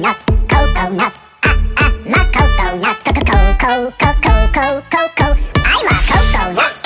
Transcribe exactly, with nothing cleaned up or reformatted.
coconut, coconut. Ah, ah, my coconut, co co co co co co co co. I'm a coconut.